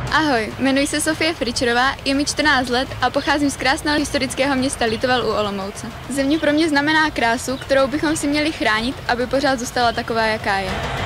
Ahoj, jmenuji se Sofie Fričerová, je mi 14 let a pocházím z krásného historického města Litovel u Olomouce. Země pro mě znamená krásu, kterou bychom si měli chránit, aby pořád zůstala taková, jaká je.